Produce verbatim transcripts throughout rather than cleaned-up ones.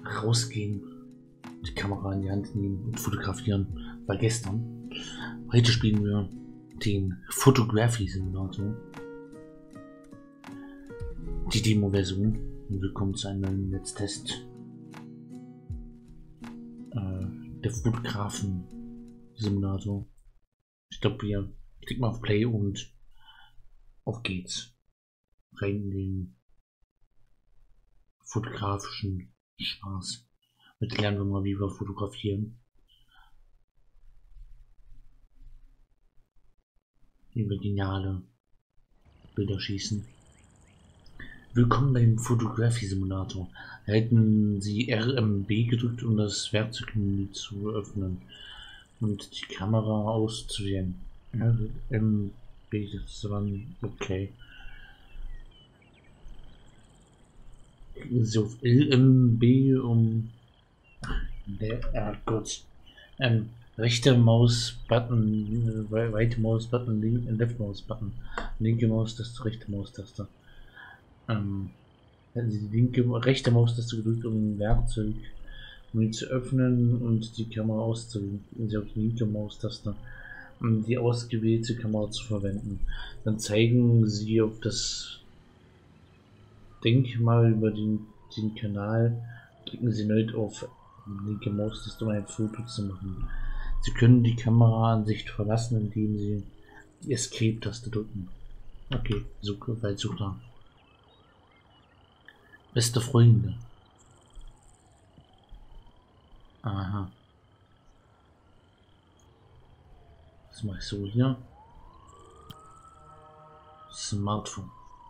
rausgehen, die Kamera in die Hand nehmen und fotografieren. War gestern. Heute spielen wir den Photography Simulator. Die Demo-Version. Willkommen zu einem neuen Netztest. Äh, der Fotografen Simulator. Ich glaube, wir klicken mal auf Play und auf geht's. Rein in den fotografischen Spaß. Mit lernen wir mal, wie wir fotografieren. Wie wir geniale Bilder schießen. Willkommen beim Photography Simulator. Halten Sie R M B gedrückt, um das Werkzeugmenü zu öffnen und die Kamera auszuwählen. R M B, das war okay. Klicken Sie auf L M B, um der ah Gott. Ähm, rechter Maus-Button, äh, weite Maus-Button, link, Left Maus-Button, linke Maustaste, rechte Maustaste. Ähm, hätten Sie die linke, rechte Maustaste gedrückt, um ein Werkzeug um zu öffnen und die Kamera auszuwählen. Sie auf die linke Maustaste, um die ausgewählte Kamera zu verwenden. Dann zeigen Sie auf das Denkmal über den, den Kanal, klicken Sie erneut auf die linke Maustaste, um ein Foto zu machen. Sie können die Kameraansicht verlassen, indem Sie die Escape-Taste drücken. Okay, so weit so klar. Beste Freunde. Aha. Was mache ich so hier? Smartphone.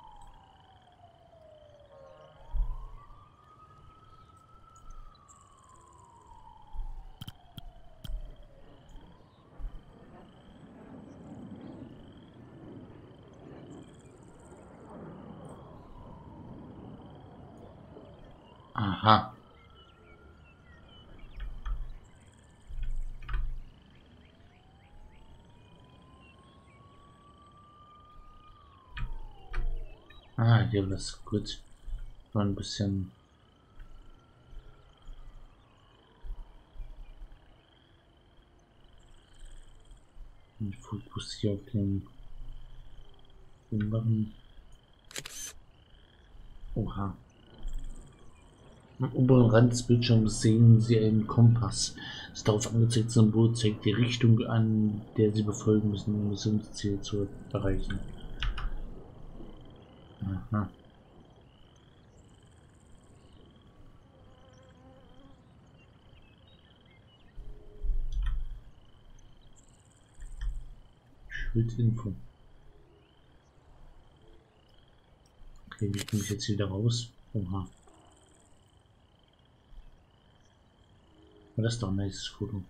Aha. Ah, hier war das gut. War ein bisschen. Den Fokus hier auf den. Machen. Oha. Am oberen Rand des Bildschirms sehen Sie einen Kompass. Das darauf angezeigte Symbol zeigt die Richtung an, der Sie befolgen müssen, um das Missionsziel zu erreichen. Aha. Schildinfo. Okay, wie komme ich jetzt wieder raus? Oha. Das ist doch ein nice Foto.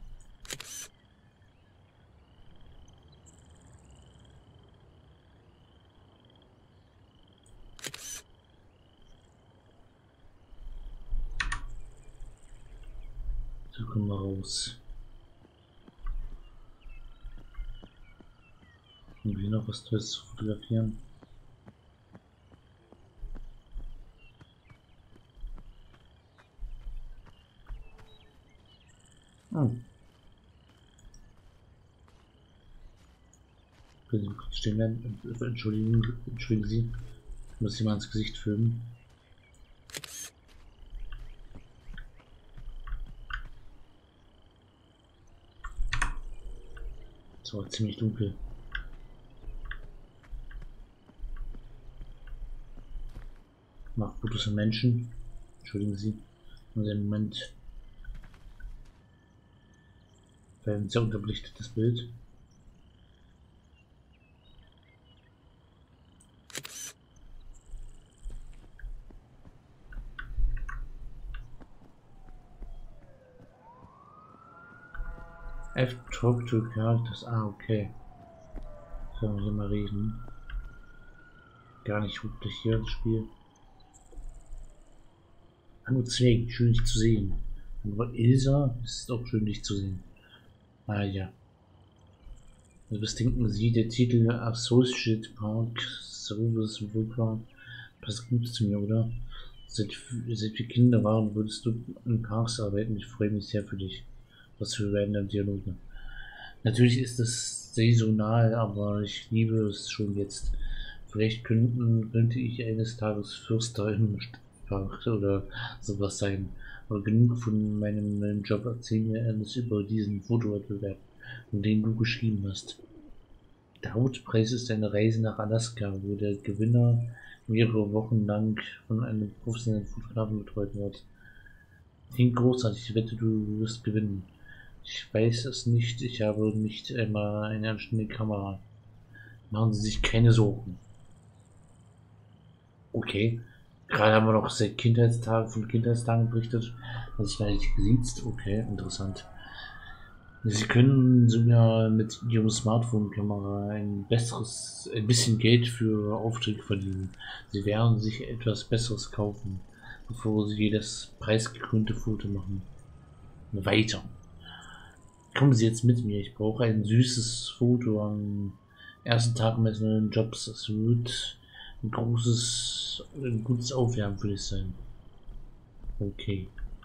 So kommen wir raus. Haben wir noch was Tolles zu fotografieren? Oh. Können Sie kurz stehen bleiben? Entschuldigen, entschuldigen Sie. Ich muss Sie mal ins Gesicht filmen. Es war ziemlich dunkel. Ich mache Fotos von Menschen. Entschuldigen Sie. Und im Moment ein sehr unterbelichtetes Bild. F talk to characters. Ah, okay. Sollen wir hier mal reden? Gar nicht wirklich hier das Spiel. Hallo Zweig, schön dich zu sehen. Aber Ilsa, es ist auch schön dich zu sehen. Ah ja. Also was denken Sie, der Titel Associate Park Service Worker passt gut zu mir, oder? Seit, seit wir Kinder waren, würdest du in Parks arbeiten. Ich freue mich sehr für dich. Was für random Dialoge. Natürlich ist das saisonal, aber ich liebe es schon jetzt. Vielleicht könnten, könnte ich eines Tages Förster im Stadtpark oder sowas sein. Aber genug von meinem neuen Job. Erzähl mir alles über diesen Fotowettbewerb, von dem du geschrieben hast. Der Hauptpreis ist eine Reise nach Alaska, wo der Gewinner mehrere Wochen lang von einem professionellen Fotografen betreut wird. Klingt großartig, ich wette, du wirst gewinnen. Ich weiß es nicht, ich habe nicht einmal eine anständige Kamera. Machen Sie sich keine Sorgen. Okay, gerade haben wir noch seit Kindheitstagen von Kindheitstagen berichtet, dass ich gar nicht gesiezt. Okay, interessant. Sie können sogar mit Ihrem Smartphone-Kamera ein besseres, ein bisschen Geld für Aufträge verdienen. Sie werden sich etwas Besseres kaufen, bevor Sie das preisgekrönte Foto machen. Weiter. Kommen Sie jetzt mit mir. Ich brauche ein süßes Foto am ersten Tag meines neuen Jobs. Es wird ein großes, ein gutes Aufwärmen für dich sein. Okay.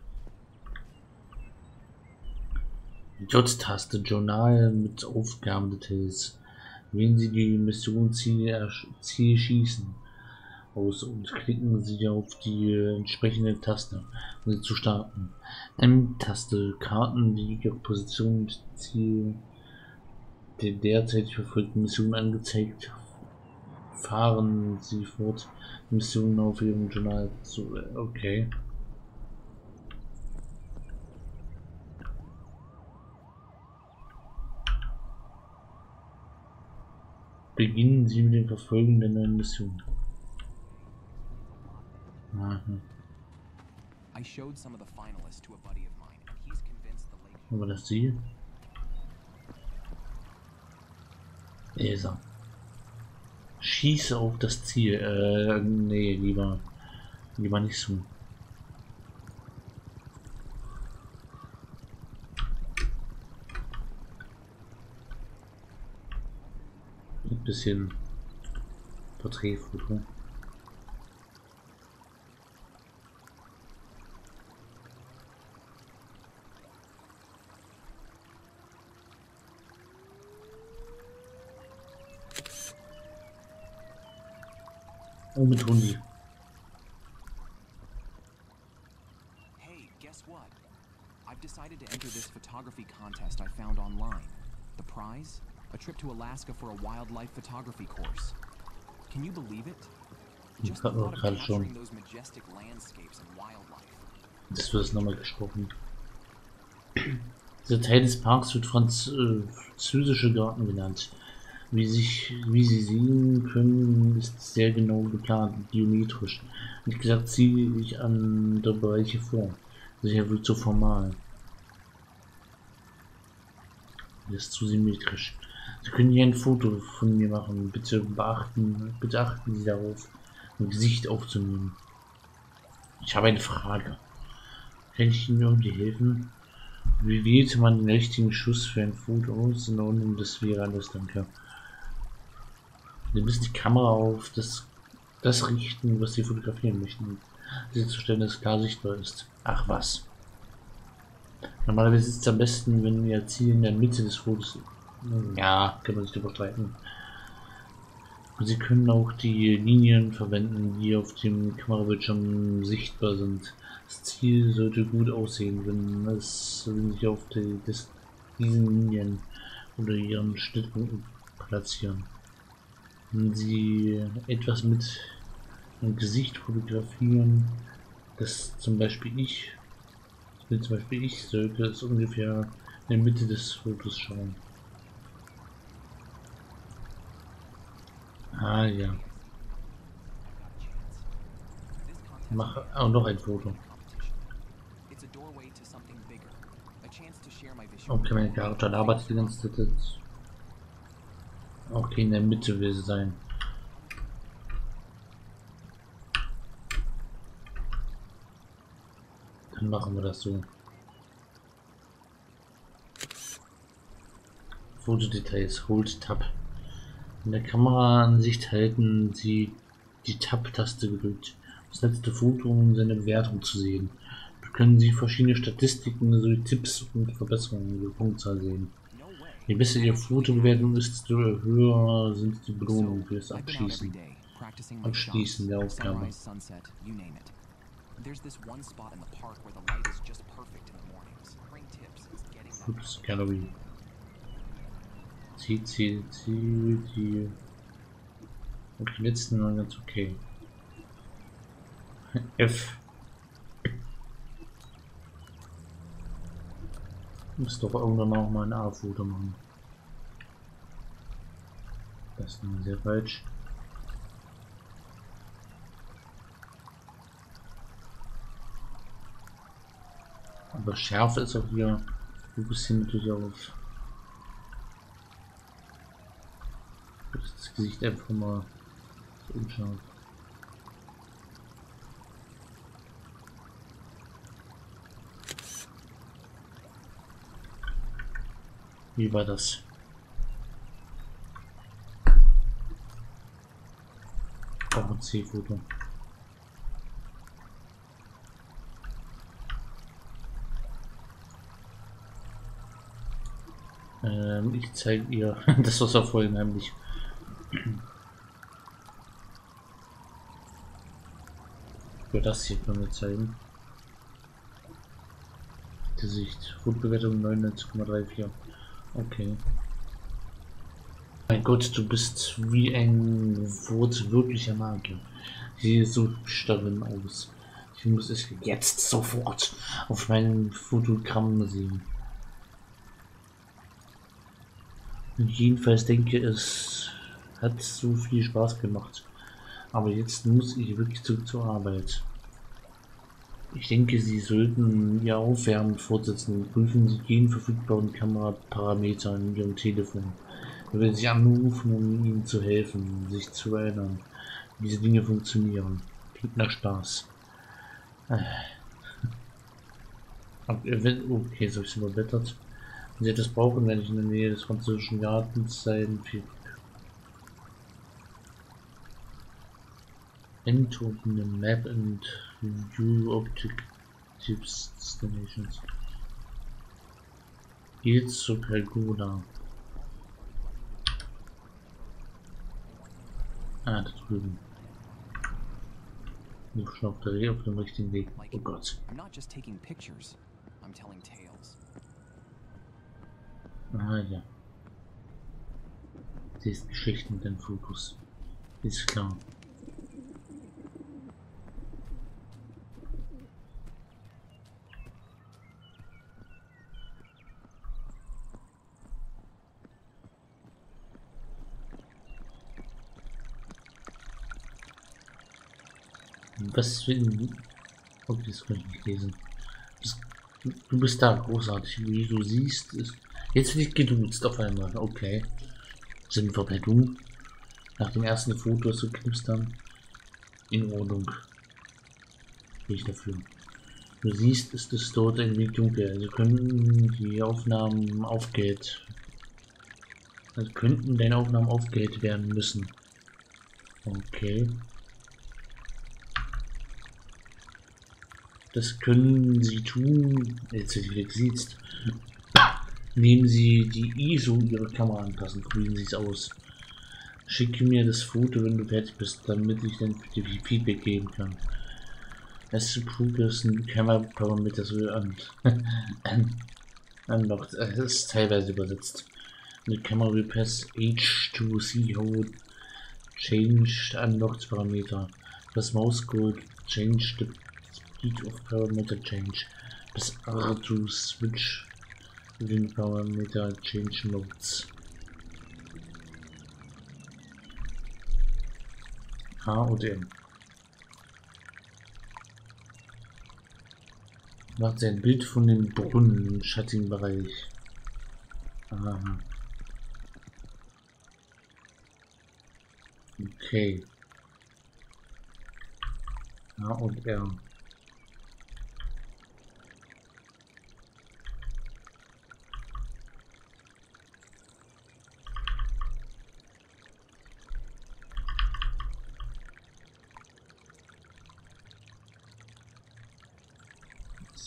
J-Taste, Journal mit Aufgabendetails. Wählen Sie die Mission Ziel, Ziel schießen aus und klicken Sie auf die entsprechende Taste, um sie zu starten. M-Taste, Karten, die Ihre Position und Ziel der derzeit verfolgten Mission angezeigt. Fahren Sie fort, Missionen auf Ihrem Journal zu. Okay. Beginnen Sie mit dem Verfolgen der neuen Mission. Aha. Aber das Sie? Leser. Schieße auf das Ziel. Äh, nee, lieber. Lieber nicht so. Ein bisschen Porträtfoto. Oh, mit Hundi. Hey, guess what? I've decided to enter this photography contest I found online. The prize? A trip to Alaska for a wildlife photography course. Can you believe it? Just the thought of capturing those majestic landscapes and wildlife. Das wird nochmal gesprochen. Dieser Teil des Parks wird Franz äh, französische Garten genannt. Wie, sich, wie Sie sehen können, ist sehr genau geplant, geometrisch. Wie gesagt, ziehe ich an der Bereiche vor. Sicher wird so formal. Das ist zu symmetrisch. Sie können hier ein Foto von mir machen. Bitte beachten, bitte achten Sie darauf, ein Gesicht aufzunehmen. Ich habe eine Frage. Kann ich Ihnen irgendwie helfen? Wie wählte man den richtigen Schuss für ein Foto aus? In Ordnung, das wäre alles, danke. Sie müssen die Kamera auf das, das richten, was Sie fotografieren möchten. Sicherzustellen, dass es klar sichtbar ist. Ach was. Normalerweise ist es am besten, wenn Ihr Ziel in der Mitte des Fotos. Ja, kann man sich darüber streiten. Sie können auch die Linien verwenden, die auf dem Kamerabildschirm sichtbar sind. Das Ziel sollte gut aussehen, wenn es wenn sich auf die, des, diesen Linien oder ihren Schnittpunkten platzieren. Wenn Sie etwas mit einem Gesicht fotografieren, das zum Beispiel ich, bin zum Beispiel ich, sollte es ungefähr in der Mitte des Fotos schauen. Ah ja. Mach auch noch ein Foto. Okay, meine Charakter labert die ganze Zeit. Okay, in der Mitte will sie sein. Dann machen wir das so. Fotodetails, Hold Tab. In der Kameraansicht halten Sie die Tab-Taste gedrückt, um das letzte Foto, um seine Bewertung zu sehen. Da können Sie verschiedene Statistiken sowie Tipps und Verbesserungen der Punktzahl sehen. No way. Je besser Ihre That actually Fotobewertung ist, desto höher sind die happened. Belohnungen So, fürs I've been out every Abschließen. day, practicing my Abschließen shots. der Aufgabe. Sunrise, sunset, you name it. There's this one spot in the park where the light is just perfect in the mornings. Bring tips is getting that Ups, Gallery. Zieh, zieh, zieh, zieh. Und die letzten waren ganz okay. F. Muss doch irgendwann auch mal ein A-Foto machen. Das ist nun sehr falsch. Aber Schärfe ist auch hier ein bisschen natürlich auf das Gesicht einfach mal so unscharf. Wie war das? Auch ein C-Foto. Ähm, ich zeige ihr das, was er vorhin heimlich. Für das hier können wir zeigen. Gesicht. Fotobewertung neunundneunzig Komma vierunddreißig. Okay. Mein Gott, du bist wie ein wortwörtlicher Magier. Sieh so hübsch darin aus. Ich muss es jetzt sofort auf meinem Fotogramm sehen. Jedenfalls denke es hat so viel Spaß gemacht. Aber jetzt muss ich wirklich zurück zur Arbeit. Ich denke, Sie sollten Ihr Aufwärmen fortsetzen. Prüfen Sie jeden verfügbaren Kameraparameter in Ihrem Telefon. Er will Sie anrufen, um Ihnen zu helfen, sich zu erinnern, wie diese Dinge funktionieren. Klingt nach Spaß. Okay, so ist überblättert. Wenn Sie etwas brauchen, werde ich in der Nähe des französischen Gartens sein. Enter open the map and view objectives destinations. Geht zur Pergola. Ah, da drüben. Ich schon auf, der, auf dem richtigen Weg. Oh Gott. I'm not just taking pictures, I'm telling tales. Ah ja. Sie ist Geschichten mit den Fotos. Ist klar. Was für ein... Okay, das kann ich nicht lesen. Das, du bist da, großartig. Wie du siehst, ist... Jetzt wird geduzt auf einmal. Okay. Sind wir bei du? Nach dem ersten Foto, das du knipst, in Ordnung. Bin ich dafür. Du siehst, ist es dort ein wenig dunkel. Also könnten die Aufnahmen aufgeht. Also könnten deine Aufnahmen aufgeht werden müssen. Okay. Das können Sie tun, jetzt wenn du siehst. Nehmen Sie die I S O Ihrer Kamera anpassen, probieren Sie es aus. Schicke mir das Foto, wenn du fertig bist, damit ich dann für die Feedback geben kann. As to progress in camera parameters will unlocked. Es ist teilweise übersetzt. The camera will pass H to C how changed unlocked parameter. Press mouse code change the speed of parameter change. Press R to switch within parameter change modes. H und M. Macht ein Bild von dem Brunnen im schattigen Bereich. Aha. Okay. A und R.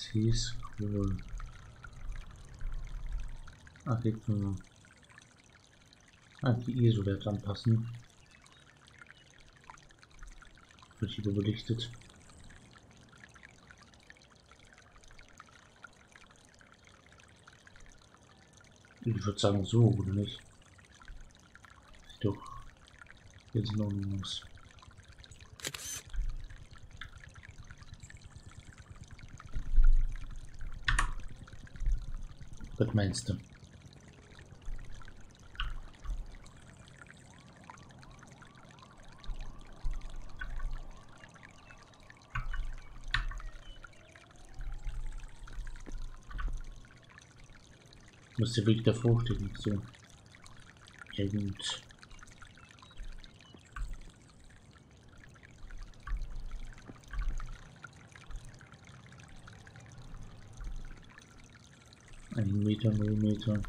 Hieß cool. Ach, jetzt nur. Ah, die I S O-Werte anpassen. Wird hier überbelichtet. Ich würde sagen so, oder nicht? Doch. Jetzt noch muss. Was meinst du? Muss der Weg davor stehen, so. Ja gut. Ein Meter, null Meter.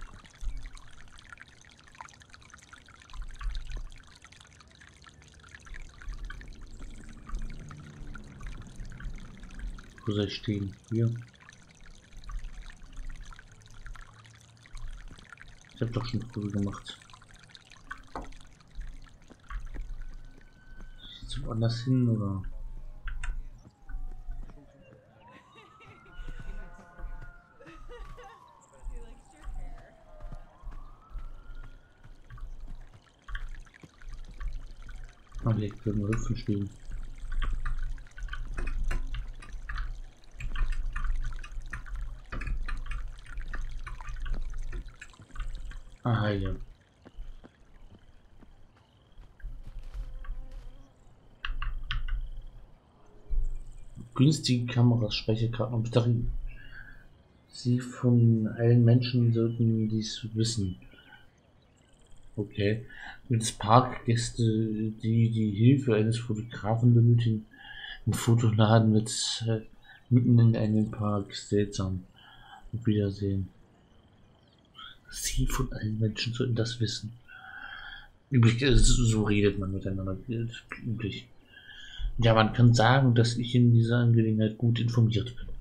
Wo soll ich stehen? Hier. Ich habe doch schon früh gemacht. Jetzt woanders hin oder? Ah, hier können wir Hüpfen spielen. Aha, ja. Günstige Kameras, Speicherkarten und Batterien. Sie von allen Menschen sollten dies wissen. Okay. Gibt es Parkgäste, die die Hilfe eines Fotografen benötigen? Ein Fotoladen mit äh, mitten in einem Park. Seltsam. Auf Wiedersehen. Sie von allen Menschen sollten das wissen. Üblich, äh, so so redet man miteinander. Üblich. Ja, man kann sagen, dass ich in dieser Angelegenheit gut informiert bin.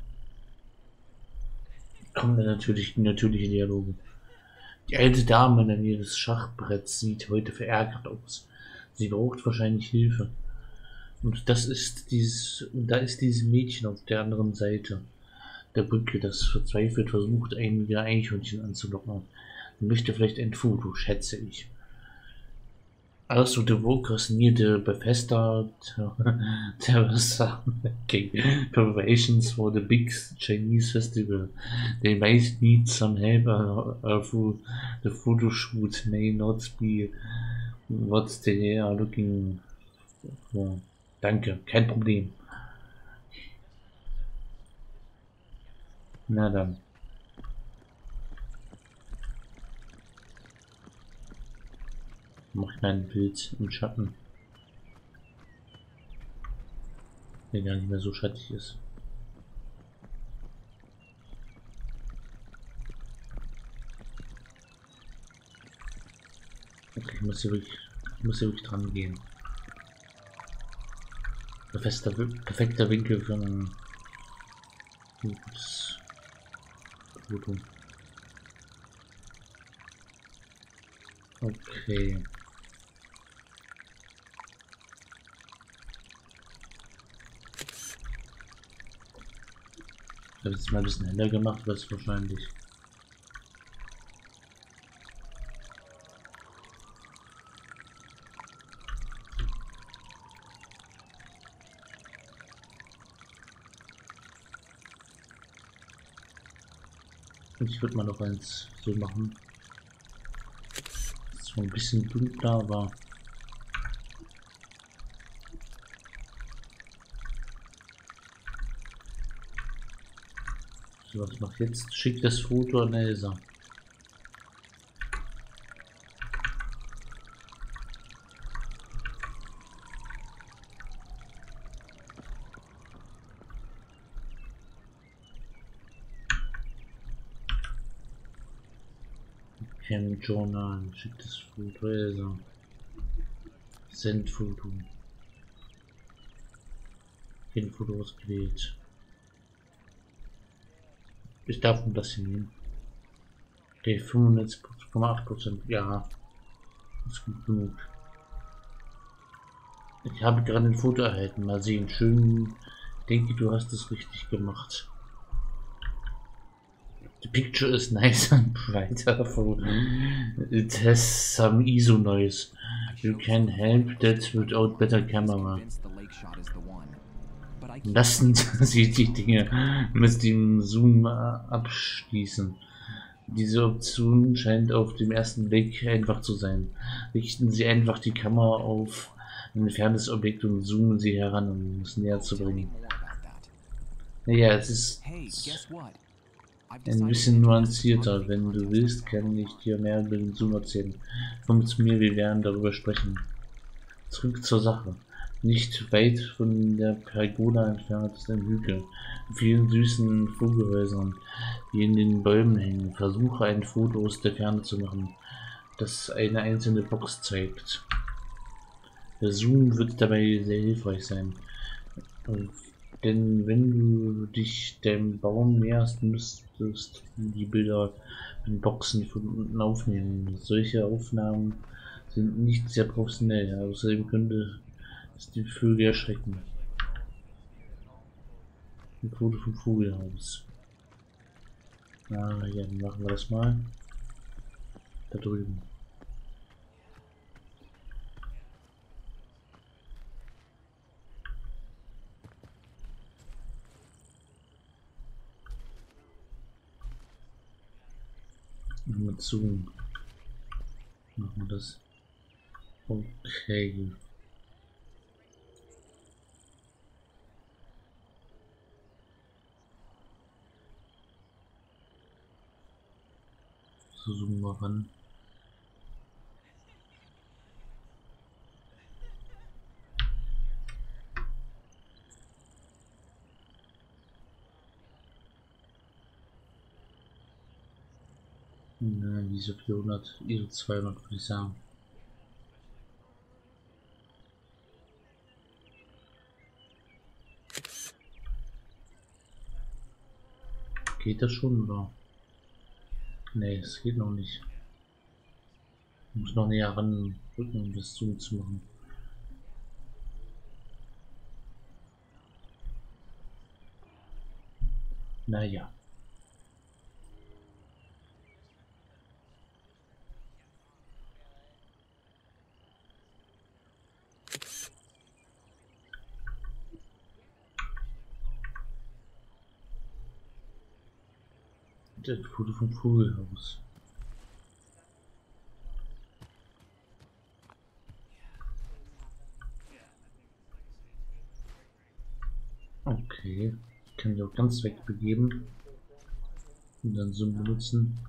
Kommen dann natürlich natürliche Dialoge. Die alte Dame in der Nähe des Schachbretts sieht heute verärgert aus. Sie braucht wahrscheinlich Hilfe. Und das ist dieses, da ist dieses Mädchen auf der anderen Seite der Brücke, das verzweifelt versucht, einige Eichhörnchen anzulocken. Sie möchte vielleicht ein Foto, schätze ich. Also, the workers near the Bethesda Terrace preparations for the big Chinese festival. They might need some help uh, uh, for the photo shoot may not be what they are looking for. Danke, kein Problem. Na dann. Mach ich mein Bild im Schatten. Der gar nicht mehr so schattig ist. Okay, ich muss hier wirklich, ich muss hier wirklich dran gehen. Perfekter, perfekter Winkel für ein gutes Foto. Okay. Ich habe jetzt mal ein bisschen heller gemacht, was wahrscheinlich. Und ich würde mal noch eins so machen. Das ist so ein bisschen dunkler, aber. So, was macht jetzt? Schickt das Foto an Elsa. Cam Journal, schickt das Foto Elsa. Send Foto. Kein Foto ausgewählt. Ich darf nur das hier nehmen. Okay, fünfundneunzig Komma acht Prozent. Ja, das ist gut genug. Ich habe gerade ein Foto erhalten. Mal sehen. Schön. Ich denke, du hast es richtig gemacht. The picture is nice and brighter for it has some I S O noise. You can help that without better camera. Lassen Sie die Dinge mit dem Zoom abschließen. Diese Option scheint auf den ersten Blick einfach zu sein. Richten Sie einfach die Kamera auf ein entferntes Objekt und zoomen Sie heran, um es näher zu bringen. Naja, es ist ein bisschen nuancierter. Wenn du willst, kann ich dir mehr über den Zoom erzählen. Komm zu mir, wir werden darüber sprechen. Zurück zur Sache. Nicht weit von der Pergola entfernt ist ein Hügel. Mit vielen süßen Vogelhäusern, die in den Bäumen hängen. Versuche ein Foto aus der Ferne zu machen, das eine einzelne Box zeigt. Der Zoom wird dabei sehr hilfreich sein. Denn wenn du dich dem Baum näherst, müsstest du die Bilder in Boxen von unten aufnehmen. Solche Aufnahmen sind nicht sehr professionell. Außerdem könnte es die Vögel erschrecken. Ein Foto vom Vogelhaus. Ah, ja, dann machen wir das mal. Da drüben. Mit Zoom machen wir das. Okay. So, zoomen wir ran. Na, diese vierhundert, I S O zweihundert würde ich sagen. Geht das schon, oder? Nee, es geht noch nicht. Ich muss noch näher ran rücken, um das Zoom zu machen. Naja. Das Foto vom Vogelhaus. Okay, ich kann die auch ganz wegbegeben und dann Zoom benutzen.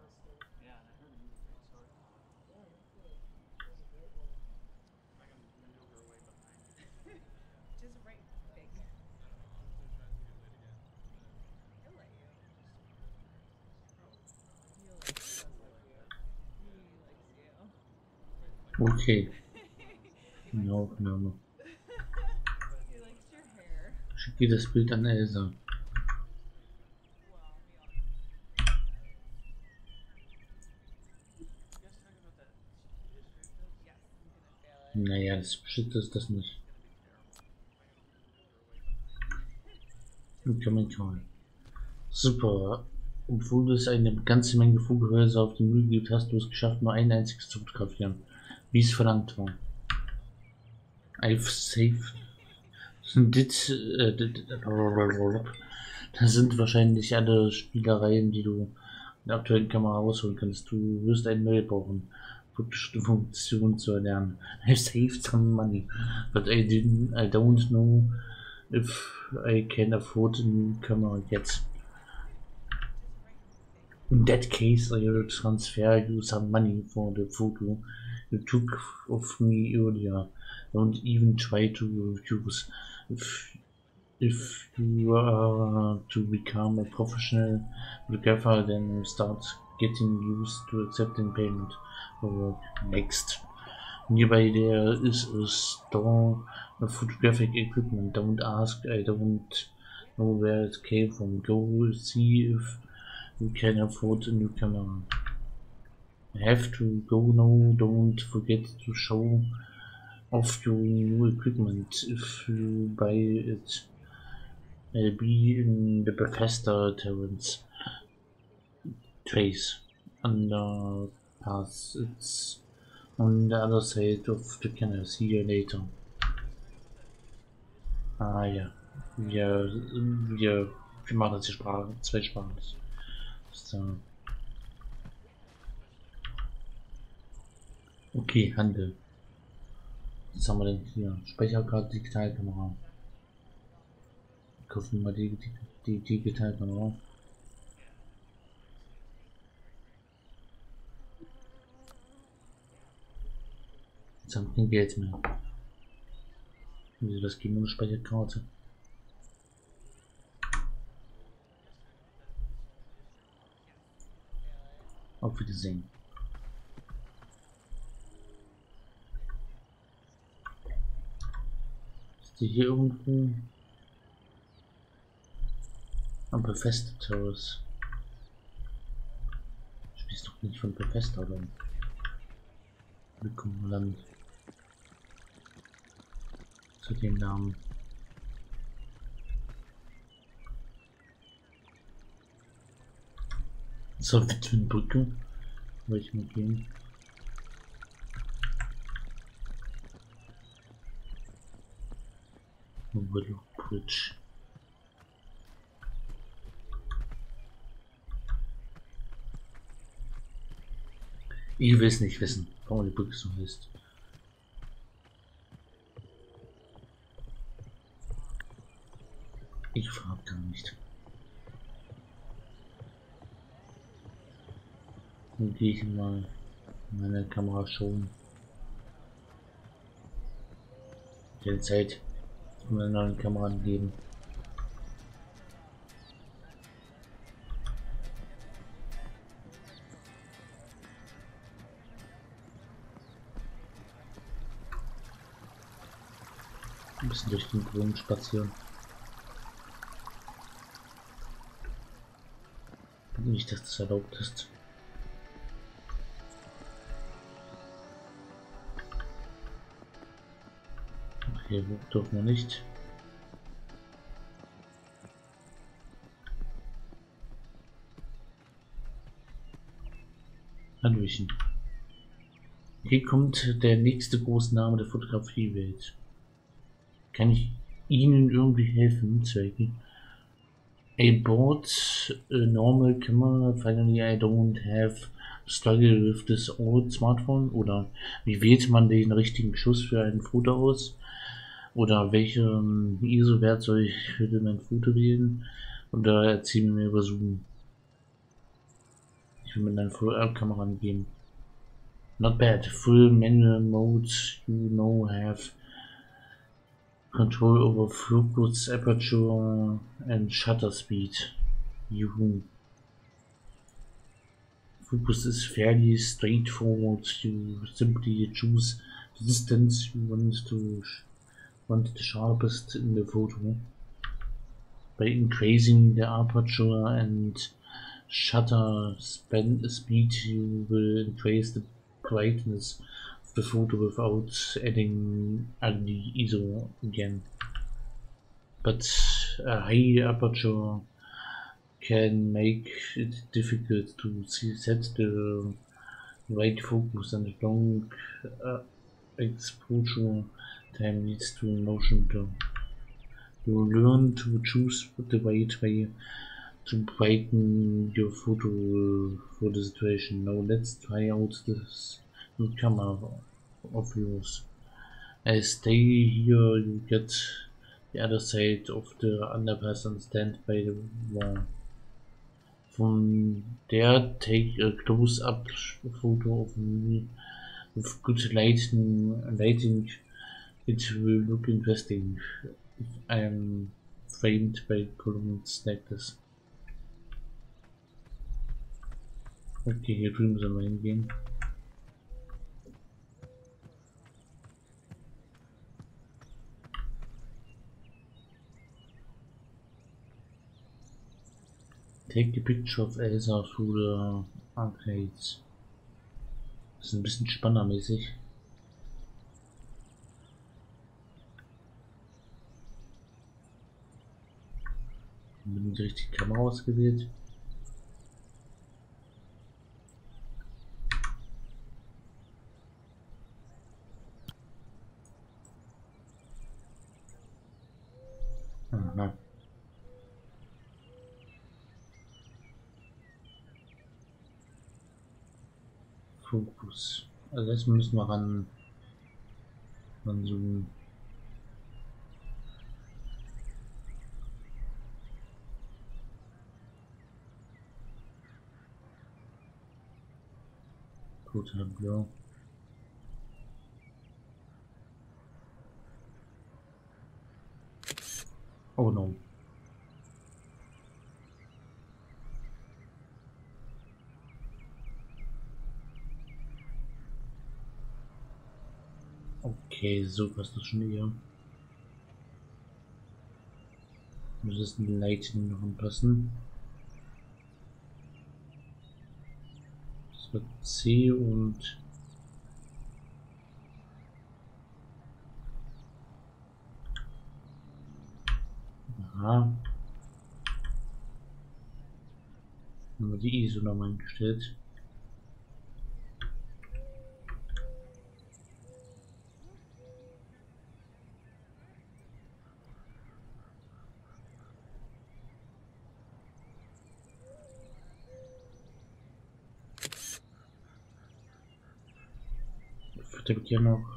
Okay. Eine Aufnahme. Schicke das Bild an Elsa. Naja, das bestimmt ist das nicht. Kommentar. Super. Obwohl es eine ganze Menge Vogelhäuser auf dem Müll gibt, hast du es geschafft, nur ein einziges zu fotografieren, wie es verlangt war. I've saved. Dit, äh, dit, das sind wahrscheinlich alle Spielereien, die du in der aktuellen Kamera rausholen kannst. Du wirst eine neue brauchen, bestimmte Funktion zu erlernen. I've saved some money, but I didn't, I don't know if I can afford a new camera yet. In that case, I will transfer you some money for the photo you took of me earlier. Don't even try to refuse. If, if you are to become a professional photographer, then start getting used to accepting payment for work. Next. Nearby there is a store of photographic equipment. Don't ask, I don't know where it came from. Go see if You can afford a new camera. Have to go now, don't forget to show off your new equipment if you buy it. Uh, be in the Bethesda Terrace Trace underpass. It's on the other side of the canal. See you later. Ah ja, wir, wir, wir machen jetzt die Sprache, zwei Sprachen. So. Okay, Handel. Was haben wir denn hier? Speicherkarte, Digitalkamera. Kaufen wir mal die, die, die Digitalkamera. Jetzt haben wir kein Geld mehr. Wieso, das geht nur eine Speicherkarte? Auf Wiedersehen. Ist die hier irgendwo? Am Bethesda Terrace. Ich weiß doch nicht von Bethesda, oder? Willkommen Land. Zu dem Namen. So, Witwenbrücke. Wollte ich mal gehen. Willow Bridge. Ich will es nicht wissen, warum die Brücke so heißt. Ich frage gar nicht. Dann gehe ich mal meine Kamera schon. Die Zeit meiner neuen Kamera geben. Ein bisschen durch den Brunnen spazieren. Nicht, dass das erlaubt ist. Hier dürfen wir nicht. Hallöchen. Hier kommt der nächste große Name der Fotografiewelt. Kann ich Ihnen irgendwie helfen, Zwecki? I bought a normal camera, finally I don't have struggle with this old smartphone. Oder wie wählt man den richtigen Schuss für ein Foto aus? Oder welchen I S O-Wert soll ich für mein Foto wählen? Oder erzähl mir über Zoom. Ich will mit einer Kamera angeben. Not bad. Full manual mode. You now have control over focus, aperture and shutter speed. Juhu. Focus is fairly straightforward. You simply choose the distance you want to want the sharpest in the photo. By increasing the aperture and shutter speed, you will increase the brightness of the photo without adding ugly I S O again. But a high aperture can make it difficult to see, set the right focus, and long uh, exposure time leads to motion blur. You learn to choose the right way to brighten your photo for the situation. Now let's try out this new camera of yours. I stay here, you get the other side of the underpass and stand by the wall. From there, take a close-up photo of me with good lighting. lighting. It will look interesting if I am framed by columns like this. Okay, hier drüben müssen wir hingehen. Take a picture of Elsa through the arcades. Das ist ein bisschen spannermäßig. Bin die richtige Kamera ausgewählt. Aha. Fokus. Also das müssen wir ran, ran zoomen. Total Blur. Oh no. Okay, so passt das schon eher. Muss es ein Lighting noch anpassen. Das wird C und aha. Haben wir die I S O nochmal eingestellt. Ich habe hier noch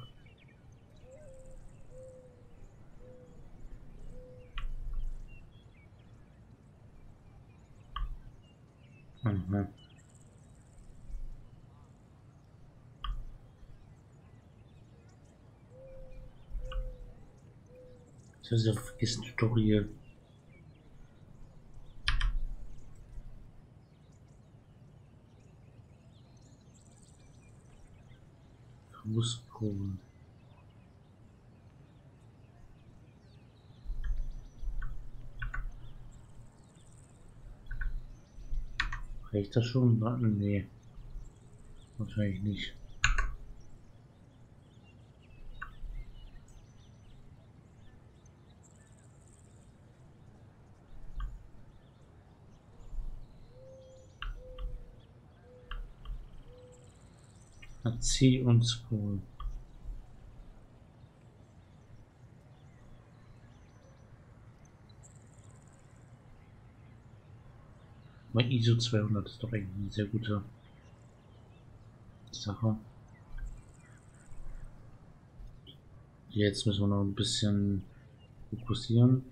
aha. Das ist ja vergessen Tutorial. Brustkurven. Reicht das schon? Nee. Wahrscheinlich nicht. C und Scroll. Mein I S O zweihundert ist doch eigentlich eine sehr gute Sache. Jetzt müssen wir noch ein bisschen fokussieren.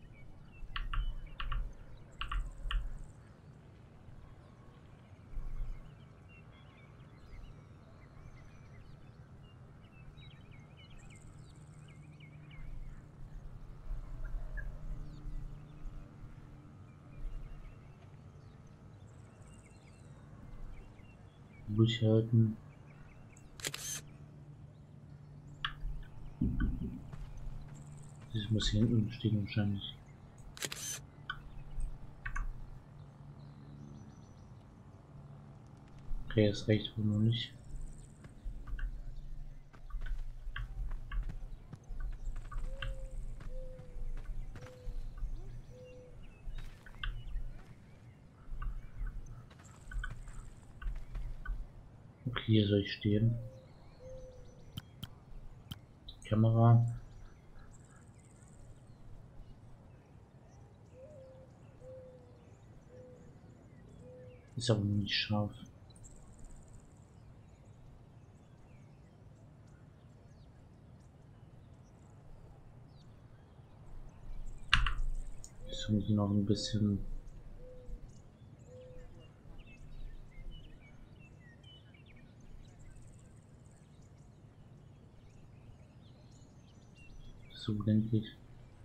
Durchhalten. Das muss hier hinten stehen wahrscheinlich. Okay, das reicht wohl noch nicht. Okay, hier soll ich stehen. Kamera. Ist aber nicht scharf. Jetzt muss ich noch ein bisschen so, denke ich.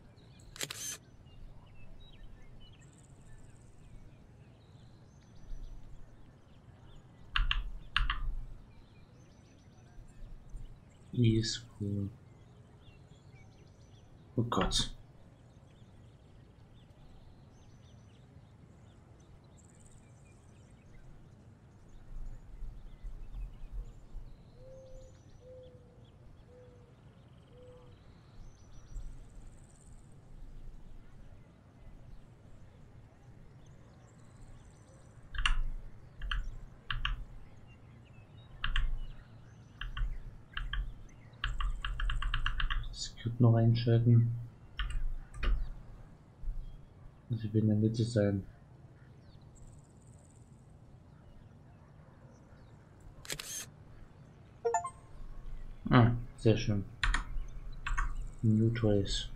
Ist cool. Oh Gott. Skript noch einschalten. Sie will in der Mitte sein. Ah, sehr schön. New Toys.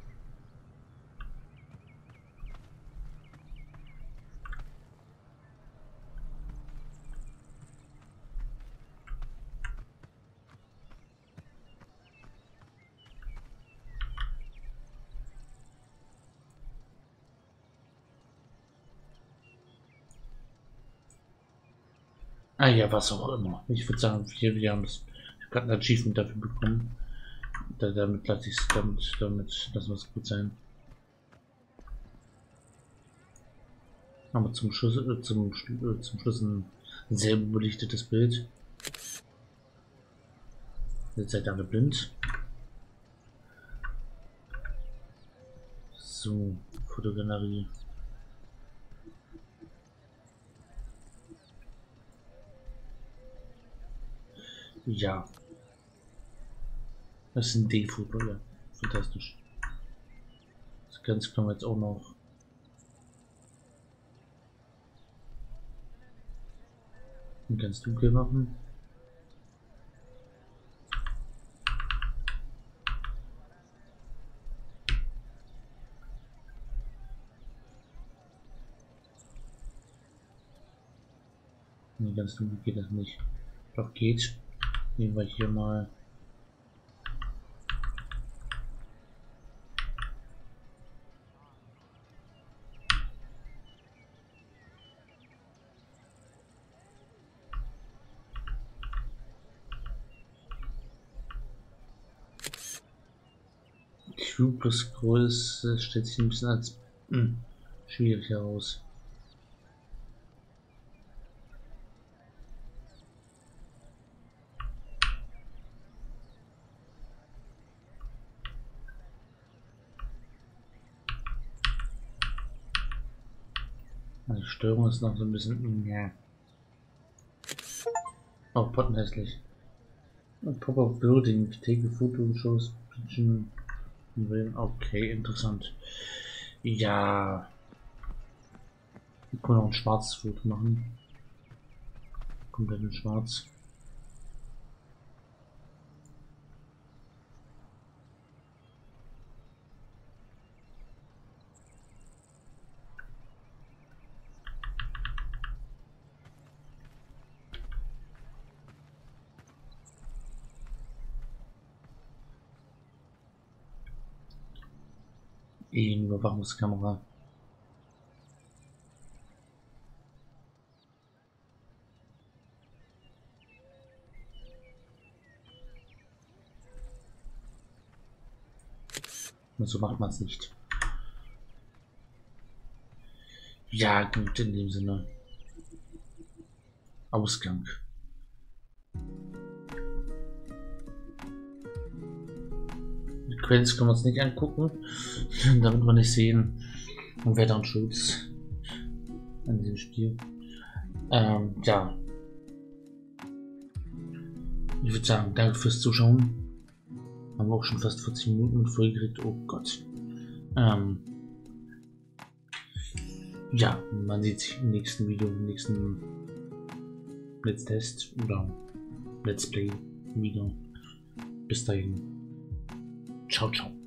Ah ja, was auch immer. Ich würde sagen, wir, wir haben es. Ich habe gerade ein Achievement dafür bekommen. Da, damit lasse ich es, damit, damit lassen wir es gut sein. Aber zum Schluss, äh, zum, äh, zum Schluss ein sehr belichtetes Bild. Jetzt seid ihr alle blind. So, Fotogalerie. Ja. Das ist ein D-Foto, ja. Fantastisch. Das Ganze können wir jetzt auch noch. Ganz dunkel machen. Nee, ganz dunkel geht das nicht. Doch geht. Nehmen wir hier mal. Q plus Größe stellt sich ein bisschen als mh, schwierig heraus. Die Steuerung ist noch so ein bisschen. Ja. Oh, Potten hässlich. Pop-up Building, take a photo, shows pigeon. Okay, interessant. Ja. Wir können auch ein schwarzes Foto machen. Komplett in schwarz. Überwachungskamera. Und so macht man es nicht. Ja, gut, in dem Sinne. Ausgang. Die Credits können wir uns nicht angucken, damit wir nicht sehen, wer dann schuld ist an diesem Spiel. Ähm, ja. Ich würde sagen, danke fürs Zuschauen. Haben wir auch schon fast vierzig Minuten mit vollgekriegt. Oh Gott. Ähm, ja, man sieht sich im nächsten Video, im nächsten Let's Test oder Let's Play Video. Bis dahin. Ciao, ciao.